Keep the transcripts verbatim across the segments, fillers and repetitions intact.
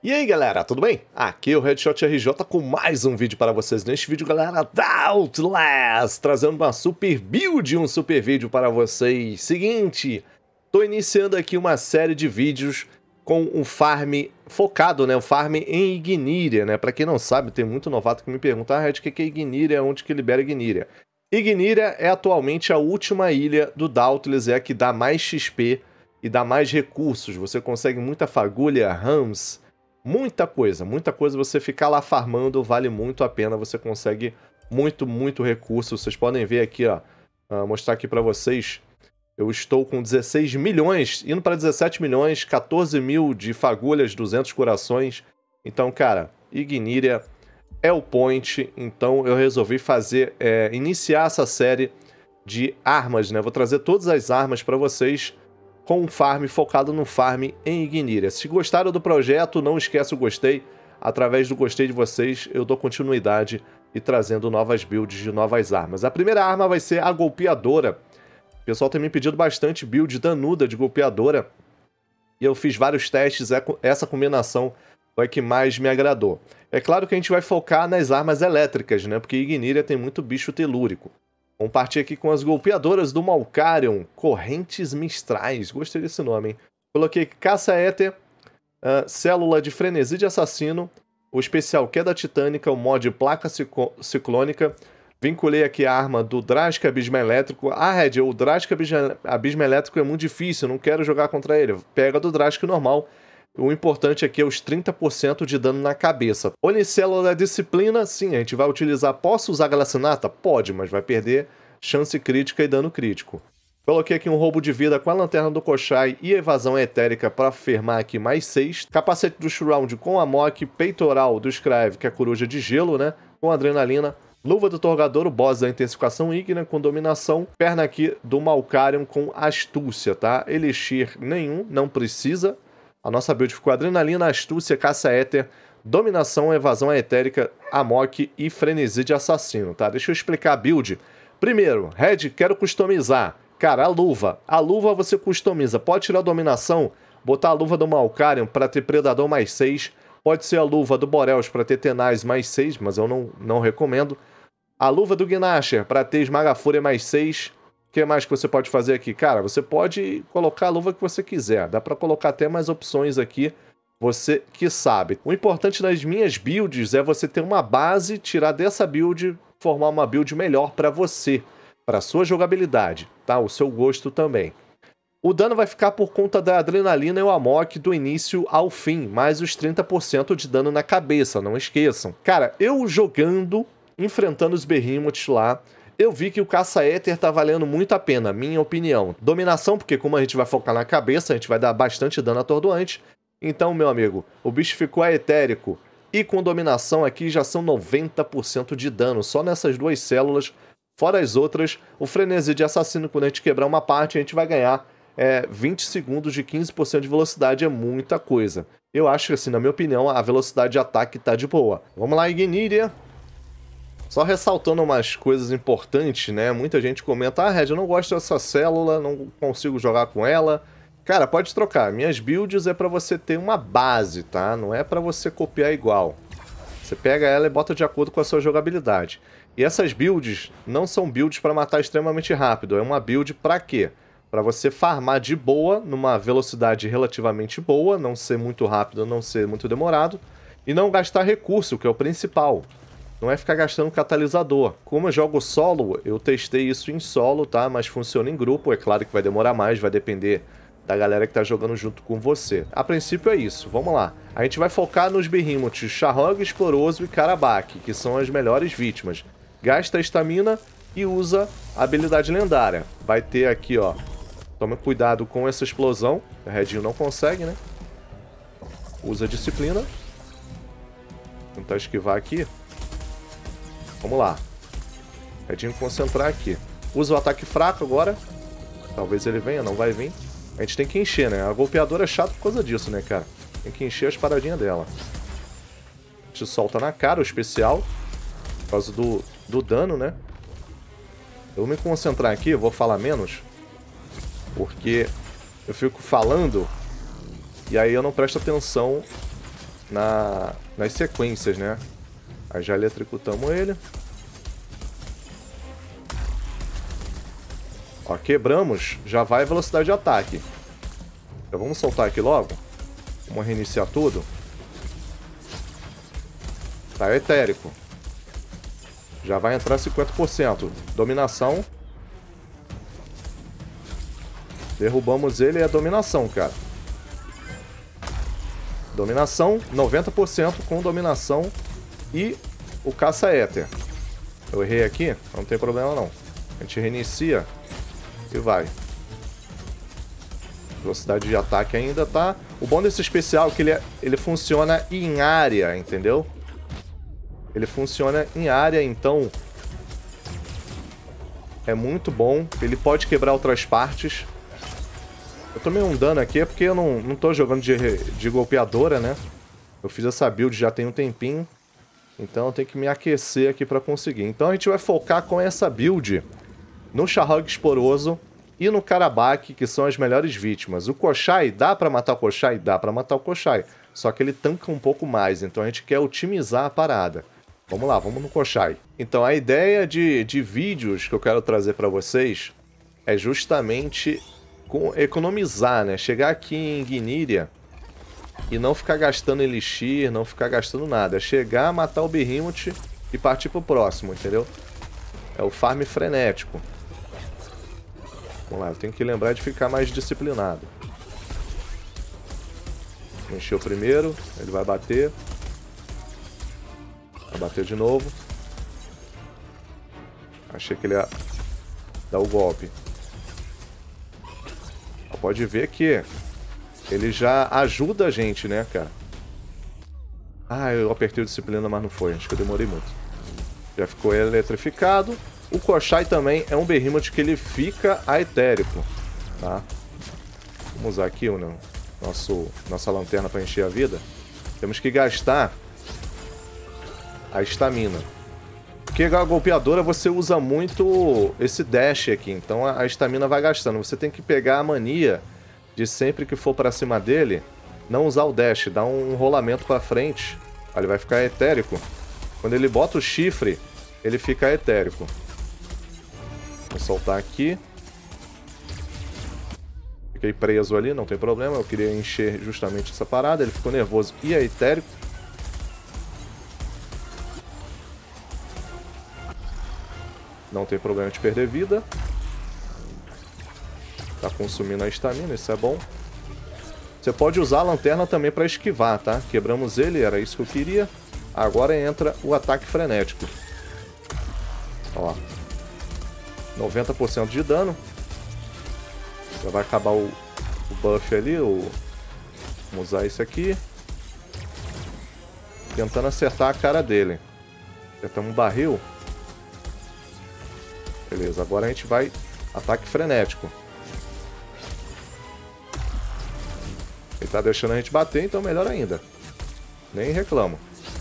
E aí galera, tudo bem? Aqui é o Headshot R J com mais um vídeo para vocês. Neste vídeo, galera, da Outlast, trazendo uma super build, um super vídeo para vocês. Seguinte, tô iniciando aqui uma série de vídeos com um farm focado, né? O farm em Igníria, né? Para quem não sabe, tem muito novato que me pergunta, ah, Red, o que é Igníria? Onde que libera Igníria? Igníria é atualmente a última ilha do Dauntless, é a que dá mais X P e dá mais recursos. Você consegue muita fagulha, rams, muita coisa, muita coisa. Você ficar lá farmando vale muito a pena, você consegue muito, muito recurso. Vocês podem ver aqui, ó, uh, mostrar aqui pra vocês, eu estou com dezesseis milhões, indo para dezessete milhões, quatorze mil de fagulhas, duzentos corações. Então, cara, Igníria é o point, então eu resolvi fazer, é, iniciar essa série de armas, né? Vou trazer todas as armas pra vocês, com um farm focado no farm em Igníria. Se gostaram do projeto, não esquece o gostei. Através do gostei de vocês, eu dou continuidade e trazendo novas builds de novas armas. A primeira arma vai ser a golpeadora. O pessoal tem me pedido bastante build danuda de golpeadora. E eu fiz vários testes, essa combinação foi a que mais me agradou. É claro que a gente vai focar nas armas elétricas, né? Porque Igníria tem muito bicho telúrico. Vamos partir aqui com as golpeadoras do Malcarion, Correntes Mistrais, gostei desse nome, hein? Coloquei Caça-Éter, uh, Célula de Frenesi de Assassino, o especial Queda Titânica, o mod Placa Ciclônica, vinculei aqui a arma do Drastic Abismo Elétrico. Ah, Red, o Drastic Abismo Elétrico é muito difícil, não quero jogar contra ele. Pega do Drastic normal. O importante aqui é os trinta por cento de dano na cabeça. Onicélula da Disciplina, sim, a gente vai utilizar. Posso usar Glacinata? Pode, mas vai perder chance crítica e dano crítico. Coloquei aqui um roubo de vida com a Lanterna do Koshai e evasão etérica para firmar aqui mais seis. Capacete do Shroud com a Mok, peitoral do Scribe, que é a coruja de gelo, né? Com adrenalina. Luva do Torgador, o boss da intensificação ígnea com dominação. Perna aqui do Malcarion com astúcia, tá? Elixir nenhum, não precisa. A nossa build ficou adrenalina, astúcia, caça-éter, dominação, evasão etérica, amok e frenesi de assassino, tá? Deixa eu explicar a build. Primeiro, Red, quero customizar. Cara, a luva. A luva você customiza. Pode tirar a dominação, botar a luva do Malcarion para ter predador mais seis. Pode ser a luva do Boreals para ter tenaz mais seis, mas eu não, não recomendo. A luva do Gnasher para ter esmaga-fúria mais seis. O que mais que você pode fazer aqui? Cara, você pode colocar a luva que você quiser. Dá pra colocar até mais opções aqui. Você que sabe. O importante das minhas builds é você ter uma base, tirar dessa build, formar uma build melhor pra você. Pra sua jogabilidade, tá? O seu gosto também. O dano vai ficar por conta da adrenalina e o amok do início ao fim. Mais os trinta por cento de dano na cabeça, não esqueçam. Cara, eu jogando, enfrentando os Behemoths lá, eu vi que o Caça-Éter tá valendo muito a pena, minha opinião. Dominação, porque como a gente vai focar na cabeça, a gente vai dar bastante dano atordoante. Então, meu amigo, o bicho ficou etérico. E com dominação aqui já são noventa por cento de dano, só nessas duas células. Fora as outras, o frenesi de assassino, quando a gente quebrar uma parte, a gente vai ganhar é, vinte segundos de quinze por cento de velocidade, é muita coisa. Eu acho que, assim, na minha opinião, a velocidade de ataque tá de boa. Vamos lá, Igníria. Só ressaltando umas coisas importantes, né? Muita gente comenta, ah, Red, eu não gosto dessa célula, não consigo jogar com ela. Cara, pode trocar. Minhas builds é pra você ter uma base, tá? Não é pra você copiar igual. Você pega ela e bota de acordo com a sua jogabilidade. E essas builds não são builds pra matar extremamente rápido. É uma build pra quê? Pra você farmar de boa, numa velocidade relativamente boa, não ser muito rápido, não ser muito demorado, e não gastar recurso, que é o principal. Não é ficar gastando catalisador. Como eu jogo solo, eu testei isso em solo, tá? Mas funciona em grupo. É claro que vai demorar mais, vai depender da galera que tá jogando junto com você. A princípio é isso. Vamos lá. A gente vai focar nos Behemoths Charrog, Exploroso e Karabak, que são as melhores vítimas. Gasta a estamina e usa a habilidade lendária. Vai ter aqui, ó. Tome cuidado com essa explosão. O Redinho não consegue, né? Usa a disciplina. Tentar esquivar aqui. Vamos lá. Redinho concentrar aqui. Usa o ataque fraco agora. Talvez ele venha, não vai vir. A gente tem que encher, né? A golpeadora é chata por causa disso, né, cara? Tem que encher as paradinhas dela. A gente solta na cara o especial. Por causa do, do dano, né? Eu vou me concentrar aqui, eu vou falar menos. Porque eu fico falando e aí eu não presto atenção na, nas sequências, né? Aí já eletrocutamos ele. Ó, quebramos, já vai a velocidade de ataque. Então vamos soltar aqui logo. Vamos reiniciar tudo. Tá etérico. Já vai entrar cinquenta por cento. Dominação. Derrubamos ele e é dominação, cara. Dominação, noventa por cento com dominação e o caça-éter. Eu errei aqui, não tem problema não. A gente reinicia e vai. Velocidade de ataque ainda tá. O bom desse especial é que ele, é, ele funciona em área, entendeu? Ele funciona em área, então é muito bom. Ele pode quebrar outras partes. Eu tomei um dano aqui porque eu não, não tô jogando de, de golpeadora, né? Eu fiz essa build já tem um tempinho. Então eu tenho que me aquecer aqui pra conseguir. Então a gente vai focar com essa build no Charrog Esporoso e no Karabak, que são as melhores vítimas. O Koshai, dá pra matar o Koshai? Dá pra matar o Koshai. Só que ele tanca um pouco mais, então a gente quer otimizar a parada. Vamos lá, vamos no Koshai. Então a ideia de, de vídeos que eu quero trazer pra vocês é justamente com, economizar, né? Chegar aqui em Gniria e não ficar gastando elixir, não ficar gastando nada. É chegar, matar o Behemoth e partir pro próximo, entendeu? É o farm frenético. Vamos lá, eu tenho que lembrar de ficar mais disciplinado. Encheu primeiro, ele vai bater. Vai bater de novo. Achei que ele ia dar o golpe. Pode ver que ele já ajuda a gente, né, cara? Ah, eu apertei o disciplina, mas não foi. Acho que eu demorei muito. Já ficou eletrificado. O Koshai também é um Behemoth que ele fica aetérico, tá? Vamos usar aqui o nosso, nossa lanterna para encher a vida. Temos que gastar a estamina. Porque a golpeadora você usa muito esse dash aqui, então a estamina vai gastando. Você tem que pegar a mania de sempre que for para cima dele, não usar o dash, dar um rolamento para frente. Aí ele vai ficar etérico. Quando ele bota o chifre, ele fica etérico. Vou soltar aqui. Fiquei preso ali, não tem problema. Eu queria encher justamente essa parada. Ele ficou nervoso e é etérico. Não tem problema de perder vida. Tá consumindo a estamina, isso é bom. Você pode usar a lanterna também para esquivar, tá? Quebramos ele, era isso que eu queria. Agora entra o ataque frenético. Ó. noventa por cento de dano. Já vai acabar o, o buff ali. O... Vamos usar isso aqui. Tentando acertar a cara dele. Acertamos um barril. Beleza, agora a gente vai... Ataque frenético. Ele tá deixando a gente bater, então melhor ainda. Nem reclamo.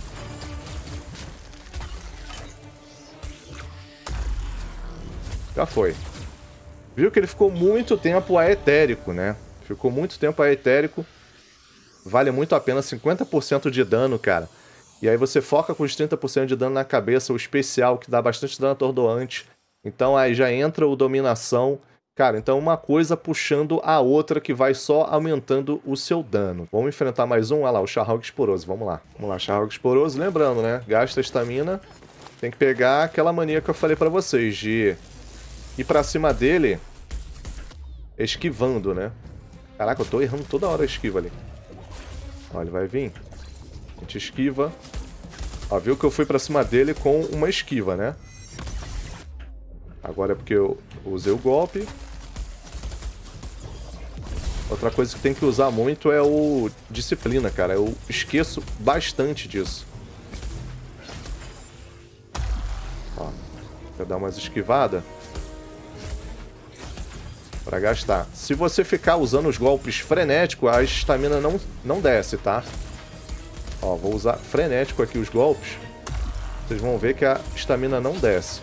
Já foi. Viu que ele ficou muito tempo aetérico, né? Ficou muito tempo aetérico. Vale muito a pena, cinquenta por cento de dano, cara. E aí você foca com os trinta por cento de dano na cabeça, o especial, que dá bastante dano atordoante. Então aí já entra o dominação. Cara, então uma coisa puxando a outra que vai só aumentando o seu dano. Vamos enfrentar mais um? Olha lá, o Charrog Esporoso. Vamos lá. Vamos lá, Charrog Esporoso. Lembrando, né? Gasta estamina. Tem que pegar aquela mania que eu falei pra vocês, de ir pra cima dele esquivando, né? Caraca, eu tô errando toda hora a esquiva ali. Ó, ele vai vir. A gente esquiva. Ó, viu que eu fui pra cima dele com uma esquiva, né? Agora é porque eu usei o golpe. Outra coisa que tem que usar muito é o disciplina, cara. Eu esqueço bastante disso. Ó, vou dar umas esquivadas para gastar. Se você ficar usando os golpes frenéticos, a estamina não, não desce, tá? Ó, vou usar frenético aqui os golpes. Vocês vão ver que a estamina não desce.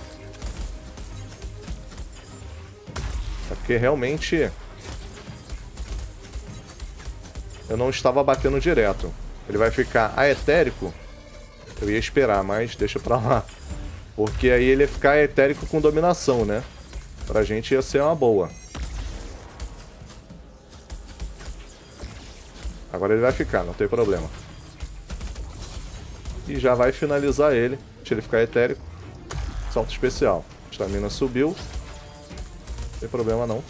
É porque realmente eu não estava batendo direto. Ele vai ficar aetérico. Eu ia esperar, mas deixa pra lá. Porque aí ele ia ficar etérico com dominação, né? Pra gente ia ser uma boa. Agora ele vai ficar, não tem problema. E já vai finalizar ele. Deixa ele ficar etérico. Salto especial. Estamina subiu. Não tem problema não.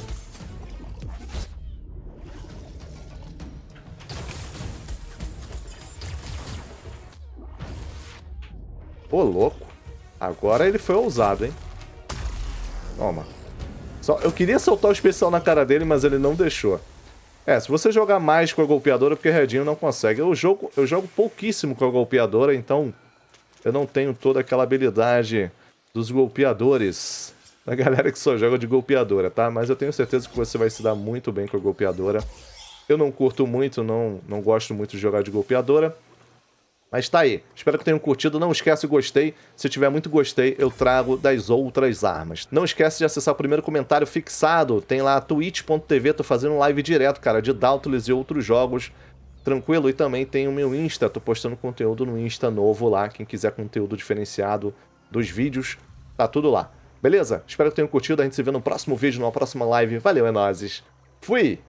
Ô, louco. Agora ele foi ousado, hein? Toma. Só, eu queria soltar o especial na cara dele, mas ele não deixou. É, se você jogar mais com a golpeadora, porque Redinho não consegue. Eu jogo, eu jogo pouquíssimo com a golpeadora, então eu não tenho toda aquela habilidade dos golpeadores. Da galera que só joga de golpeadora, tá? Mas eu tenho certeza que você vai se dar muito bem com a golpeadora. Eu não curto muito, não, não gosto muito de jogar de golpeadora. Mas tá aí. Espero que tenham curtido. Não esquece o gostei. Se tiver muito gostei, eu trago das outras armas. Não esquece de acessar o primeiro comentário fixado. Tem lá twitch ponto tv. Tô fazendo live direto, cara, de Dauntless e outros jogos. Tranquilo? E também tem o meu Insta. Tô postando conteúdo no Insta novo lá. Quem quiser conteúdo diferenciado dos vídeos, tá tudo lá. Beleza? Espero que tenham curtido. A gente se vê no próximo vídeo, numa próxima live. Valeu, é nóis. Fui!